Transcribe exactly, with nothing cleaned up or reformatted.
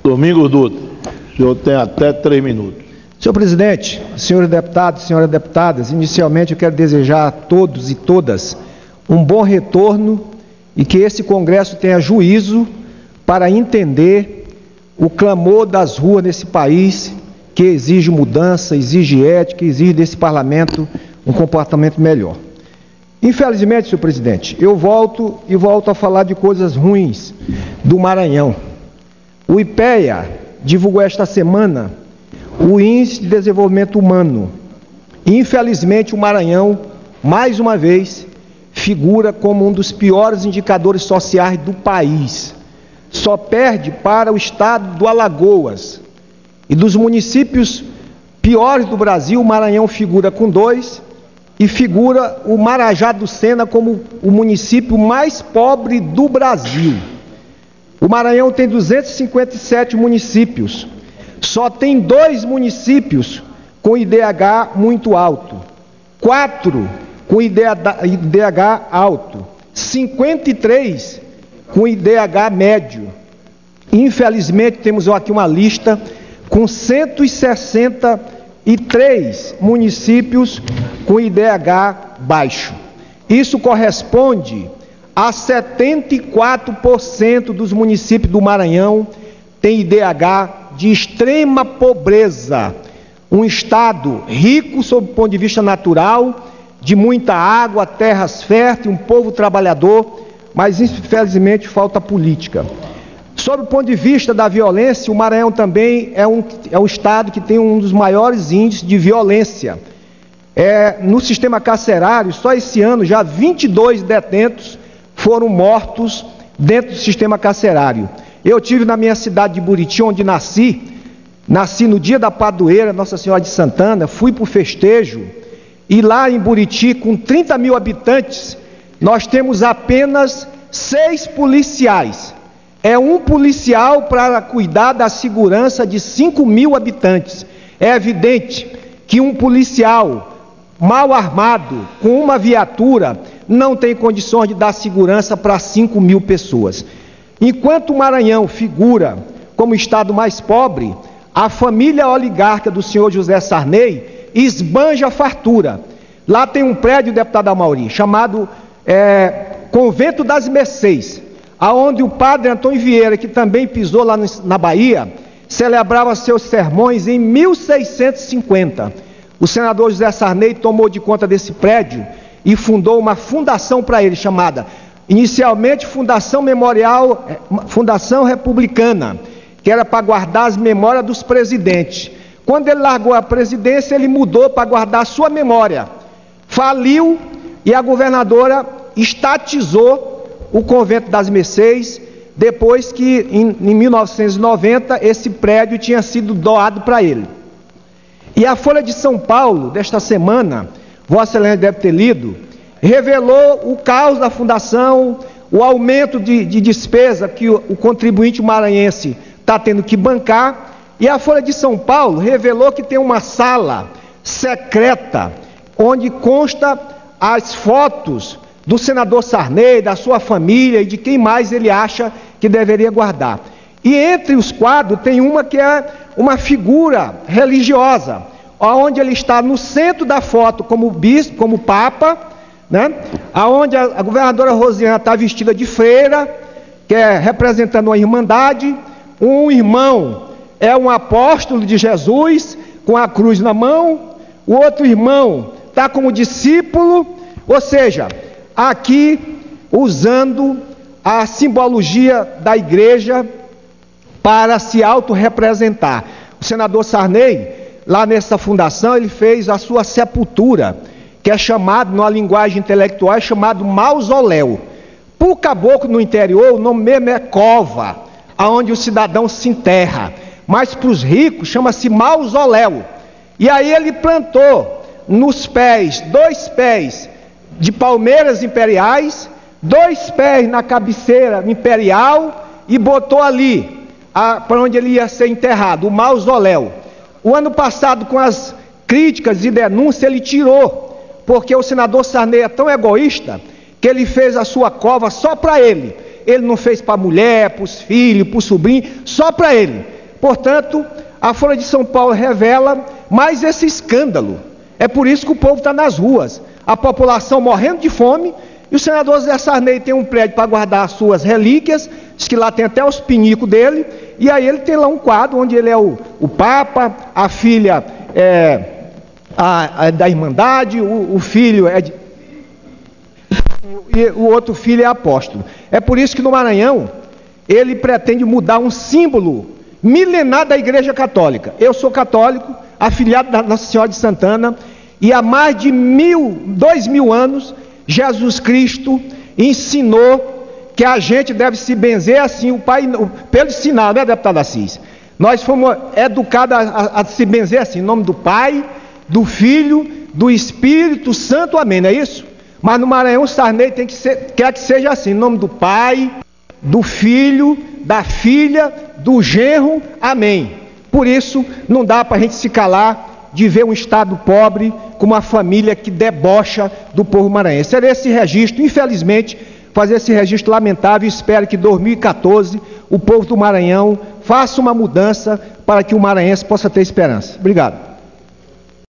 Domingos Dutra, o senhor tem até três minutos. Senhor presidente, senhores deputados, senhoras deputadas, inicialmente eu quero desejar a todos e todas um bom retorno e que esse Congresso tenha juízo para entender o clamor das ruas nesse país, que exige mudança, exige ética, exige desse parlamento um comportamento melhor. Infelizmente, senhor presidente, eu volto e volto a falar de coisas ruins do Maranhão. O IPEA divulgou esta semana o Índice de Desenvolvimento Humano. Infelizmente, o Maranhão, mais uma vez, figura como um dos piores indicadores sociais do país. Só perde para o estado do Alagoas. E dos municípios piores do Brasil, o Maranhão figura com dois, e figura o Marajá do Sena como o município mais pobre do Brasil. O Maranhão tem duzentos e cinquenta e sete municípios, só tem dois municípios com I D H muito alto, quatro com I D H alto, cinquenta e três com I D H médio. Infelizmente, temos aqui uma lista com cento e sessenta e três municípios com I D H baixo. Isso corresponde a setenta e quatro por cento dos municípios do Maranhão tem I D H de extrema pobreza. Um estado rico sob o ponto de vista natural, de muita água, terras férteis, um povo trabalhador, mas infelizmente falta política. Sob o ponto de vista da violência, o Maranhão também é um, é um estado que tem um dos maiores índices de violência. É, no sistema carcerário, só esse ano, já vinte e dois detentos foram mortos dentro do sistema carcerário. Eu tive na minha cidade de Buriti, onde nasci, nasci no dia da padroeira, Nossa Senhora de Santana, fui para o festejo, e lá em Buriti, com trinta mil habitantes, nós temos apenas seis policiais. É um policial para cuidar da segurança de cinco mil habitantes. É evidente que um policial mal armado, com uma viatura, não tem condições de dar segurança para cinco mil pessoas. Enquanto o Maranhão figura como o estado mais pobre, a família oligarca do senhor José Sarney esbanja a fartura. Lá tem um prédio, deputado Amauri, chamado é, Convento das Mercês, aonde o padre Antônio Vieira, que também pisou lá na Bahia, celebrava seus sermões em mil seiscentos e cinquenta. O senador José Sarney tomou de conta desse prédio e fundou uma fundação para ele, chamada, inicialmente, Fundação Memorial, Fundação Republicana, que era para guardar as memórias dos presidentes. Quando ele largou a presidência, ele mudou para guardar a sua memória. Faliu e a governadora estatizou o Convento das Mercês, depois que, em, em mil novecentos e noventa, esse prédio tinha sido doado para ele. E a Folha de São Paulo, desta semana, Vossa Excelência deve ter lido, revelou o caos da fundação, o aumento de, de despesa que o, o contribuinte maranhense está tendo que bancar, e a Folha de São Paulo revelou que tem uma sala secreta, onde consta as fotos do senador Sarney, da sua família e de quem mais ele acha que deveria guardar. E entre os quadros tem uma que é uma figura religiosa, onde ele está no centro da foto como bispo, como papa, né? Onde a, a governadora Rosiana está vestida de freira, que é representando uma irmandade, um irmão é um apóstolo de Jesus, com a cruz na mão, o outro irmão está como discípulo, ou seja, aqui usando a simbologia da igreja para se autorrepresentar. O senador Sarney, lá nessa fundação, ele fez a sua sepultura, que é chamado, numa linguagem intelectual, é chamado mausoléu. Para o caboclo no interior, o nome mesmo é cova, aonde o cidadão se enterra. Mas para os ricos, chama-se mausoléu. E aí ele plantou nos pés, dois pés de palmeiras imperiais, dois pés na cabeceira imperial e botou ali, para onde ele ia ser enterrado, o mausoléu. O ano passado, com as críticas e denúncias, ele tirou, porque o senador Sarney é tão egoísta que ele fez a sua cova só para ele. Ele não fez para a mulher, para os filhos, para o sobrinho, só para ele. Portanto, a Folha de São Paulo revela mais esse escândalo. É por isso que o povo está nas ruas, a população morrendo de fome, e o senador Zé Sarney tem um prédio para guardar as suas relíquias, diz que lá tem até os pinicos dele, e aí ele tem lá um quadro onde ele é o, o Papa, a filha é a, a da Irmandade, o, o filho é de, e o outro filho é apóstolo. É por isso que no Maranhão ele pretende mudar um símbolo milenar da Igreja Católica. Eu sou católico, afiliado da Nossa Senhora de Santana, e há mais de mil, dois mil anos, Jesus Cristo ensinou que a gente deve se benzer assim, o Pai, pelo sinal, né, deputado Assis? Nós fomos educados a, a, a se benzer assim, em nome do Pai, do Filho, do Espírito Santo, amém, não é isso? Mas no Maranhão o Sarney tem que ser, quer que seja assim, em nome do Pai, do Filho, da Filha, do Genro, amém. Por isso, não dá para a gente se calar de ver um Estado pobre com uma família que debocha do povo maranhense. Será esse registro, infelizmente, fazer esse registro lamentável, e espero que em dois mil e quatorze o povo do Maranhão faça uma mudança para que o maranhense possa ter esperança. Obrigado.